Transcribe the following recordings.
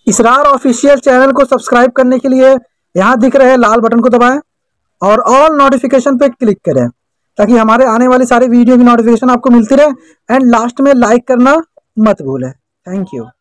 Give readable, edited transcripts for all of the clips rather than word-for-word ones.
इसरार official channel को subscribe करने के लिए यहाँ दिख रहे लाल बटन को दबाएं और ऑल नोटिफिकेशन पे क्लिक करें ताकि हमारे आने वाली सारी वीडियो की नोटिफिकेशन आपको मिलती रहे। एंड लास्ट में लाइक करना मत भूलें। Thank you.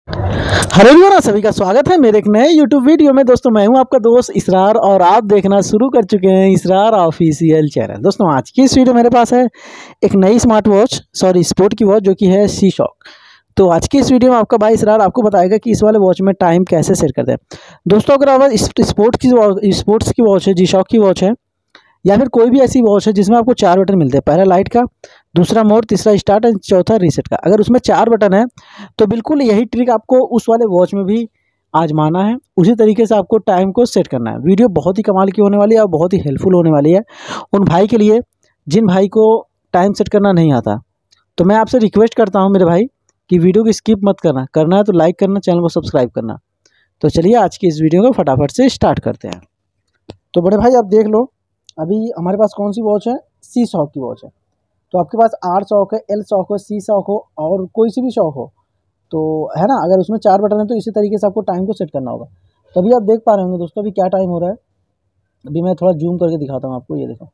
हेलो एवरीवन, सभी का स्वागत है मेरे एक नए यूट्यूब वीडियो में। दोस्तों मैं हूं आपका दोस्त इसरार और आप देखना शुरू कर चुके हैं इसरार ऑफिशियल चैनल। दोस्तों आज की इस वीडियो मेरे पास है एक नई स्मार्ट वॉच, स्पोर्ट की वॉच जो कि है G-Shock। तो आज की इस वीडियो में आपका भाई इसरार आपको बताएगा कि इस वाले वॉच में टाइम कैसे सेट करते हैं। दोस्तों अगर आप स्पोर्ट्स की वॉच है, G-Shock की वॉच है, या फिर कोई भी ऐसी वॉच है जिसमें आपको 4 बटन मिलते हैं, पहला लाइट का, दूसरा मोड, तीसरा स्टार्ट और चौथा रीसेट का। अगर उसमें 4 बटन है तो बिल्कुल यही ट्रिक आपको उस वाले वॉच में भी आजमाना है। उसी तरीके से आपको टाइम को सेट करना है। वीडियो बहुत ही कमाल की होने वाली है और बहुत ही हेल्पफुल होने वाली है उन भाई के लिए जिन भाई को टाइम सेट करना नहीं आता। तो मैं आपसे रिक्वेस्ट करता हूँ मेरे भाई कि वीडियो को स्किप मत करना है तो लाइक करना, चैनल को सब्सक्राइब करना। तो चलिए आज की इस वीडियो को फटाफट से स्टार्ट करते हैं। तो बड़े भाई आप देख लो, अभी हमारे पास कौन सी वॉच है, G-Shock की वॉच है। तो आपके पास R-Shock है, L-Shock हो, C-Shock हो और कोई सी भी शॉक हो तो है ना। अगर उसमें 4 बटन है तो इसी तरीके से आपको टाइम को सेट करना होगा। तो अभी आप देख पा रहे होंगे दोस्तों अभी क्या टाइम हो रहा है। अभी मैं थोड़ा जूम करके दिखाता हूँ आपको। ये देखो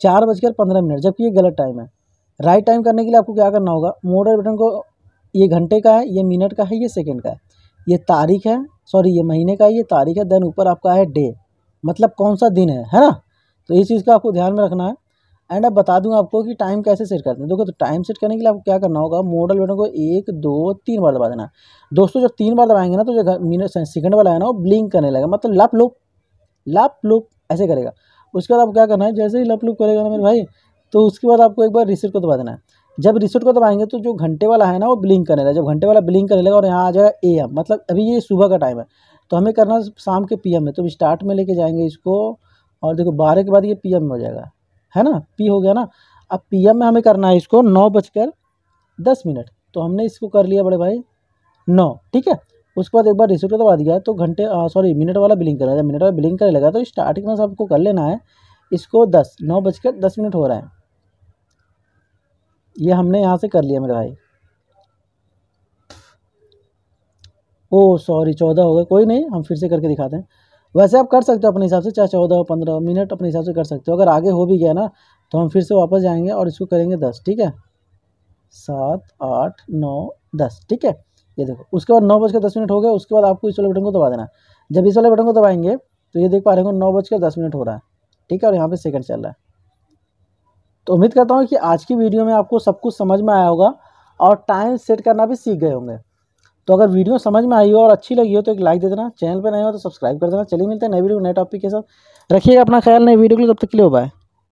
4:15, जबकि ये गलत टाइम है। राइट टाइम करने के लिए आपको क्या करना होगा, मोड बटन को, ये घंटे का है, ये मिनट का है, ये सेकेंड का है, ये तारीख है, सॉरी ये महीने का है, ये तारीख है, देन ऊपर आपका है डे, मतलब कौन सा दिन है ना। तो इस चीज़ का आपको ध्यान में रखना है। एंड अब बता दूं आपको कि टाइम कैसे सेट करते हैं। देखो तो टाइम सेट करने के लिए आपको क्या करना होगा, मोडल बटन को 1 2 3 बार दबा देना है। दोस्तों जब 3 बार दबाएंगे ना तो जो मिनट सेकंड वाला है ना वो ब्लिंक करने लगेगा, मतलब लप लुप ऐसे करेगा। उसके बाद आपको क्या करना है, जैसे ही लप लुप करेगा ना मेरे भाई, तो उसके बाद आपको एक बार रीसेट को दबा देना है। जब रीसेट को दबाएंगे तो जो घंटे वाला है ना वो ब्लिंक करने लगेगा। जब घंटे वाला ब्लिंक करने लगेगा और यहाँ आ जाएगा AM, मतलब अभी ये सुबह का टाइम है तो हमें करना शाम के PM में। तो स्टार्ट में लेके जाएंगे इसको और देखो 12 के बाद ये PM में हो जाएगा, है ना, P हो गया ना। अब PM में हमें करना है इसको 9:10। तो हमने इसको कर लिया बड़े भाई 9, ठीक है। उसके बाद एक बार रिसेट को दबा दिया है तो मिनट वाला बिलिंग करेगा। जब मिनट वाला बिलिंग करने लगा तो स्टार्टिंग में सबको कर लेना है इसको 9:10 हो रहा है। ये हमने यहाँ से कर लिया मेरे भाई। ओ सॉरी 14 हो गए, कोई नहीं, हम फिर से करके दिखाते हैं। वैसे आप कर सकते हो अपने हिसाब से, चाहे 14 15 मिनट अपने हिसाब से कर सकते हो। अगर आगे हो भी गया ना तो हम फिर से वापस जाएंगे और इसको करेंगे 10, ठीक है, 7 8 9 10, ठीक है। ये देखो उसके बाद 9:10 हो गए। उसके बाद आपको इस वाले बटन को दबा देना है। जब इस वाले बटन को दबाएंगे तो ये देख पा रहे हो 9:10 हो रहा है, ठीक है, और यहाँ पे सेकंड चल रहा है। तो उम्मीद करता हूँ कि आज की वीडियो में आपको सब कुछ समझ में आया होगा और टाइम सेट करना भी सीख गए होंगे। तो अगर वीडियो समझ में आई हो और अच्छी लगी हो तो एक लाइक दे देना, चैनल पे नए हो तो सब्सक्राइब कर देना। चलिए मिलते हैं नई वीडियो नए टॉपिक के साथ। रखिएगा अपना ख्याल, नई वीडियो के लिए, तब तक के लिए बाय।